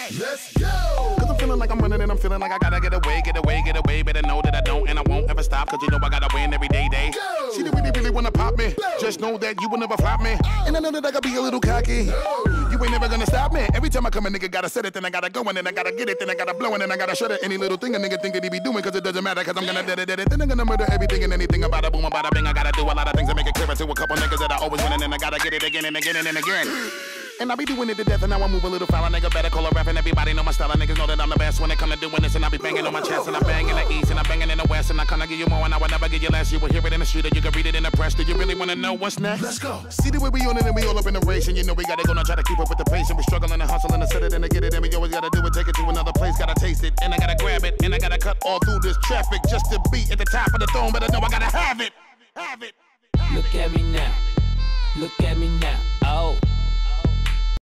Let's go. Cause I'm feeling like I'm running and I'm feeling like I gotta get away. Better know that I don't and I won't ever stop. Cause you know I gotta win every day. Go. She really wanna pop me. Go. Just know that you will never flop me. And I know that I gotta be a little cocky. You ain't never gonna stop me. Every time I come, a nigga gotta set it, then I gotta go, and then I gotta get it, then I gotta blow, and then I gotta shut it. Any little thing a nigga think that he be doing, cause it doesn't matter, cause I'm gonna dead it. Then I'm gonna murder everything and anything about a boom, about a bing. I gotta do a lot of things to make it clearer to a couple niggas that I always win, and then I gotta get it again and again and again. And I be doing it to death, and now I move a little foul. A nigga better call a rap, and everybody know my style. Niggas know that I'm the best when it come to doing this. And I be banging on my chest, and I bang in the east, and I banging in the west. And I kinda give you more, and I would never give you less. You will hear it in the street, or you can read it in the press. Do you really wanna know what's next? Let's go. See the way we on it, and we all up in the race. And you know we gotta go now, try to keep up with the pace. And we struggling and hustling to set it and to get it. And we always gotta do it, take it to another place. Gotta taste it, and I gotta grab it. And I gotta cut all through this traffic just to be at the top of the throne. But I know I gotta have it. Have it. Look at me now. Look at me